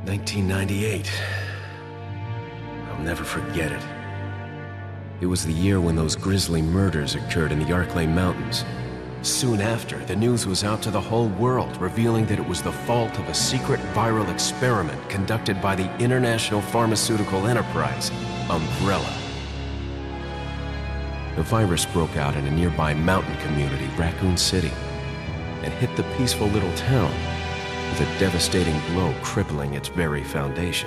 1998. I'll never forget it. It was the year when those grisly murders occurred in the Arklay Mountains. Soon after, the news was out to the whole world, revealing that it was the fault of a secret viral experiment conducted by the international pharmaceutical enterprise, Umbrella. The virus broke out in a nearby mountain community, Raccoon City, and hit the peaceful little town with a devastating blow crippling its very foundation.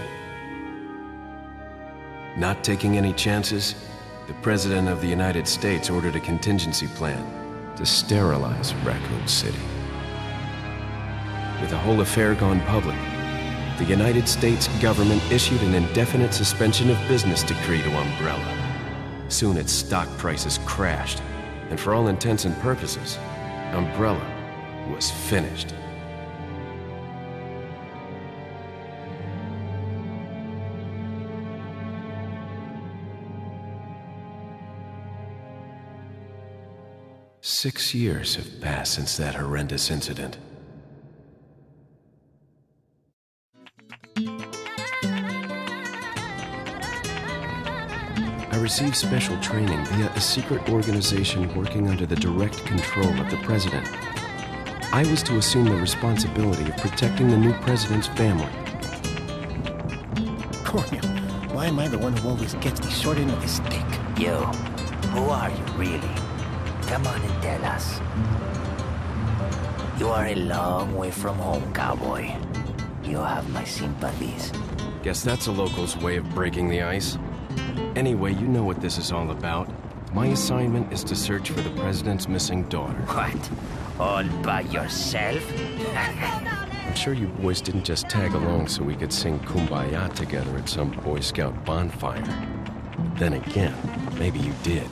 Not taking any chances, the President of the United States ordered a contingency plan to sterilize Raccoon City. With the whole affair gone public, the United States government issued an indefinite suspension of business decree to Umbrella. Soon its stock prices crashed, and for all intents and purposes, Umbrella was finished. Six years have passed since that horrendous incident. I received special training via a secret organization working under the direct control of the president. I was to assume the responsibility of protecting the new president's family. Coño, why am I the one who always gets the short end of the stick? You, who are you really? Come on and tell us. You are a long way from home, cowboy. You have my sympathies. Guess that's a local's way of breaking the ice. Anyway, you know what this is all about. My assignment is to search for the president's missing daughter. What? All by yourself? I'm sure you boys didn't just tag along so we could sing Kumbaya together at some Boy Scout bonfire. Then again, maybe you did.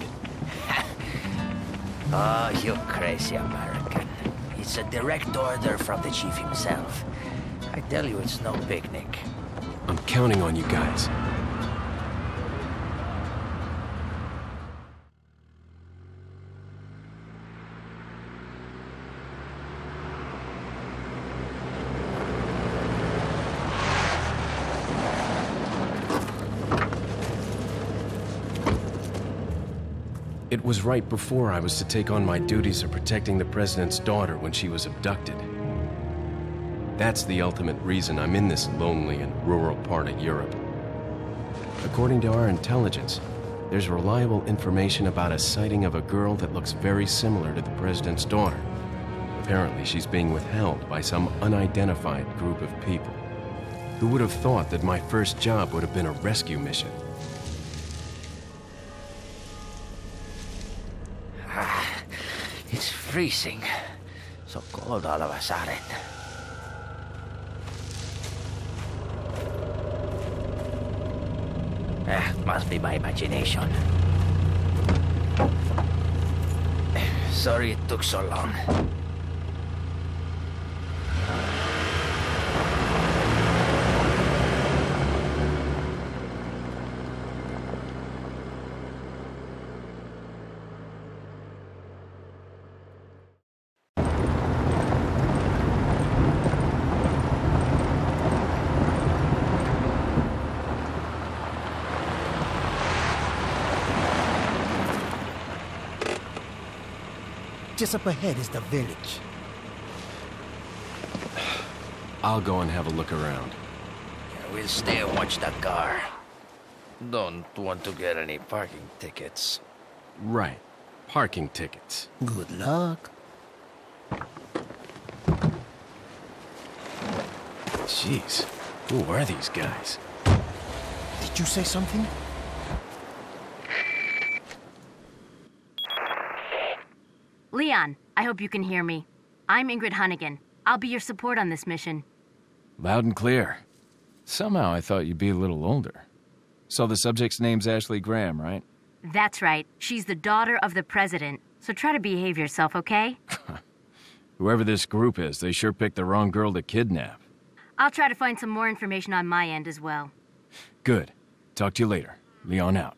Oh, you crazy American. It's a direct order from the chief himself. I tell you, it's no picnic. I'm counting on you guys. It was right before I was to take on my duties of protecting the president's daughter when she was abducted. That's the ultimate reason I'm in this lonely and rural part of Europe. According to our intelligence, there's reliable information about a sighting of a girl that looks very similar to the president's daughter. Apparently, she's being withheld by some unidentified group of people. Who would have thought that my first job would have been a rescue mission? It's freezing. So cold all of a sudden. Must be my imagination. Sorry it took so long. Just up ahead is the village. I'll go and have a look around. Yeah, we'll stay and watch the car. Don't want to get any parking tickets. Right. Parking tickets. Good luck. Jeez. Who are these guys? Did you say something? Leon, I hope you can hear me. I'm Ingrid Hunnigan. I'll be your support on this mission. Loud and clear. Somehow I thought you'd be a little older. So the subject's name's Ashley Graham, right? That's right. She's the daughter of the president. So try to behave yourself, okay? Whoever this group is, they sure picked the wrong girl to kidnap. I'll try to find some more information on my end as well. Good. Talk to you later. Leon out.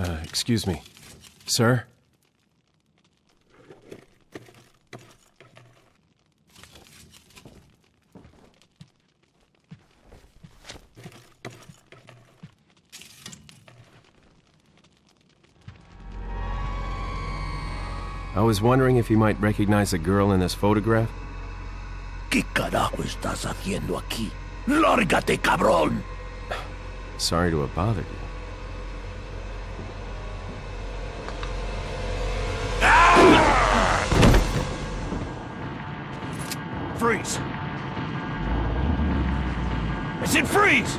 Excuse me. Sir? I was wondering if you might recognize the girl in this photograph? ¿Qué carajo estás haciendo aquí? ¡Lárgate, cabrón! Sorry to have bothered you. Freeze! I said freeze!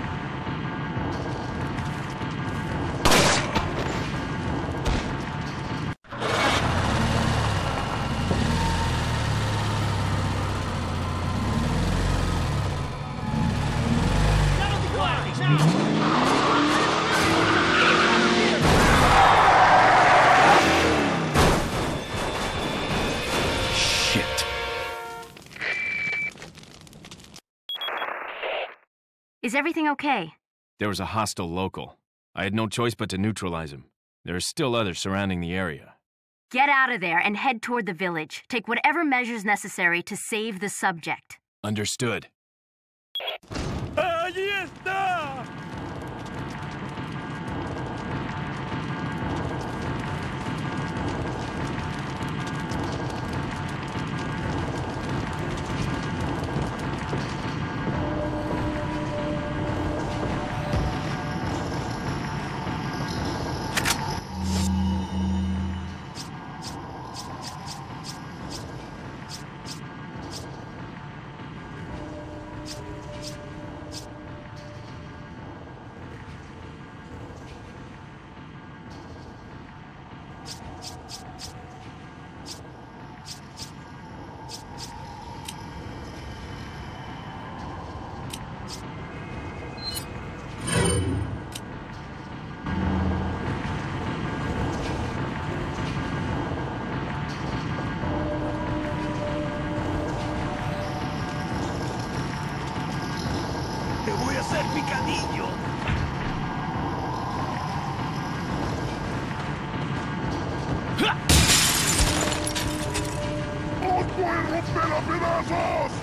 Is everything okay? There was a hostile local. I had no choice but to neutralize him. There are still others surrounding the area. Get out of there and head toward the village. Take whatever measures necessary to save the subject. Understood. ¡Allí está! ¡Hacer picadillo! ¡Os voy a romper a pedazos!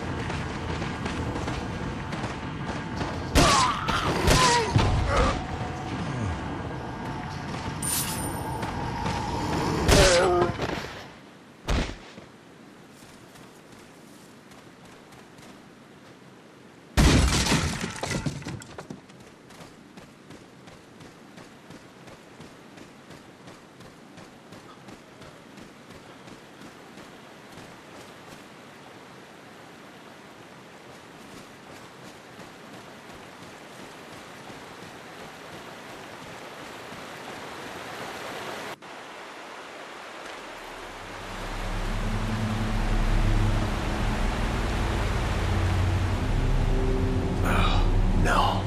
No.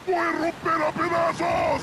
¡Voy a romper a pedazos!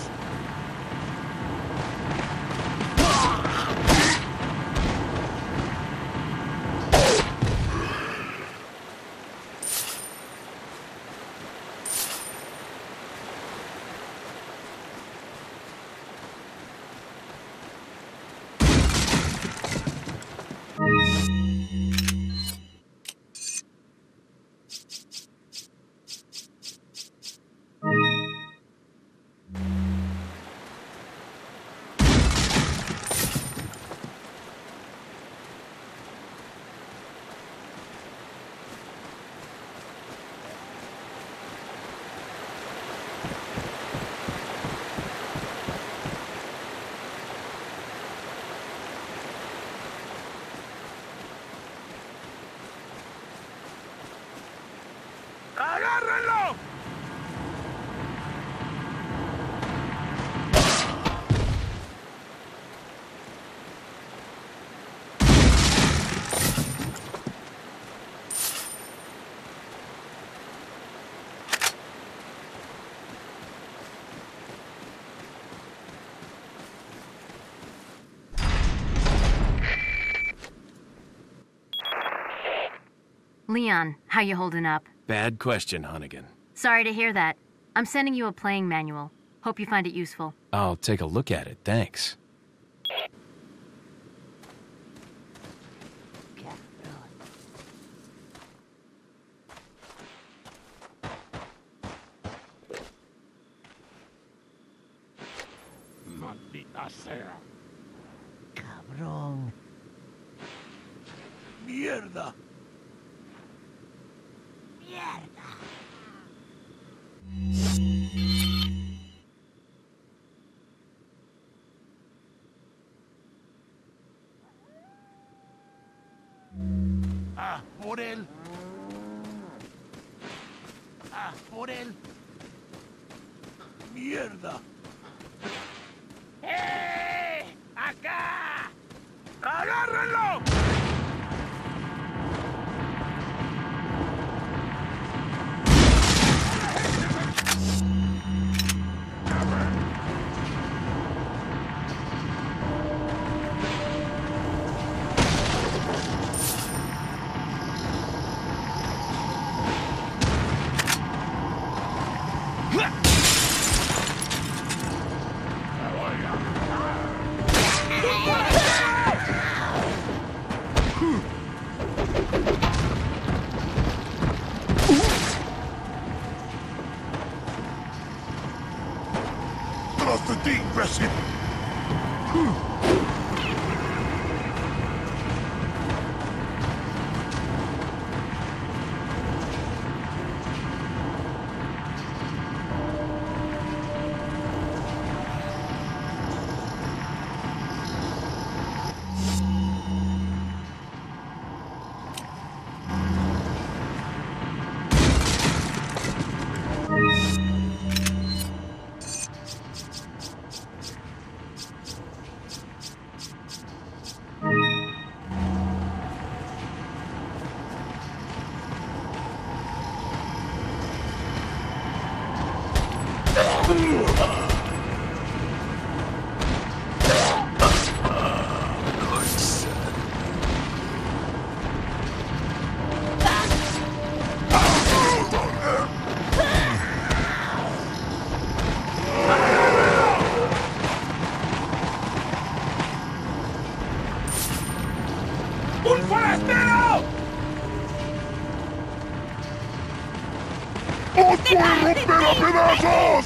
¡Agárrenlo! Leon, how you holding up? Bad question, Hunnigan. Sorry to hear that. I'm sending you a playing manual. Hope you find it useful. I'll take a look at it, thanks. ¡Maldita sea! Cabrón. ¡Mierda! Mierda. ¡Ah, por él! ¡Ah, por él! ¡Mierda! ¡Acá! ¡Agárrenlo! ¡Tras de ti, imbécil! ¡Un forastero! ¡Os voy a romper a pedazos!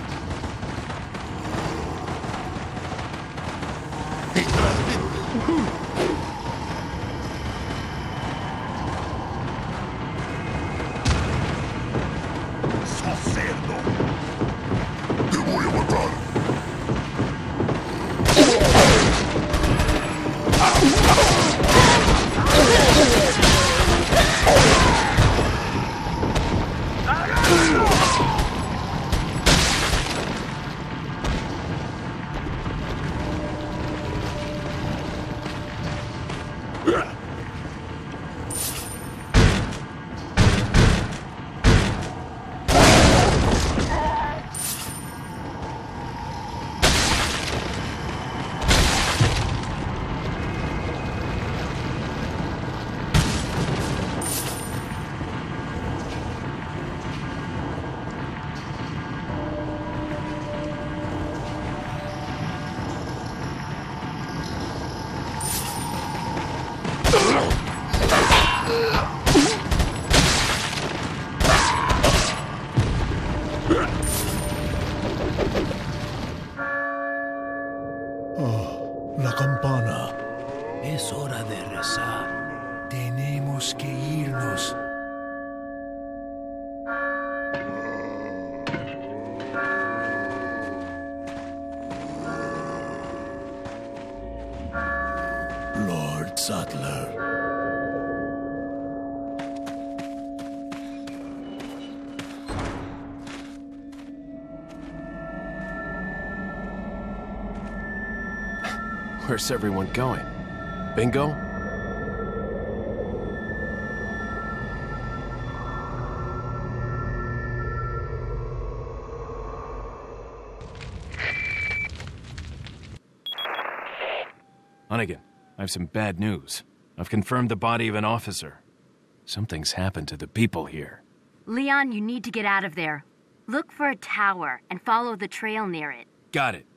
¡Sos cerdo! ¡Te voy a matar! subtler. Where's everyone going? Bingo? Hunnigan, I have some bad news. I've confirmed the body of an officer. Something's happened to the people here. Leon, you need to get out of there. Look for a tower and follow the trail near it. Got it.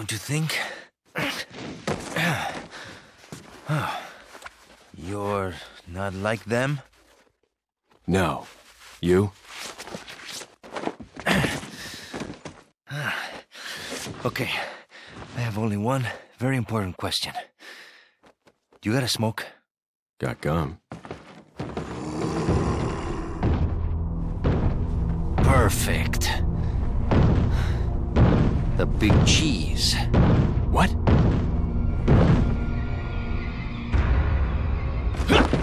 don't you think? You're not like them? No. You? Okay, I have only one very important question. You got a smoke? Got gum. Perfect. The big cheese. What?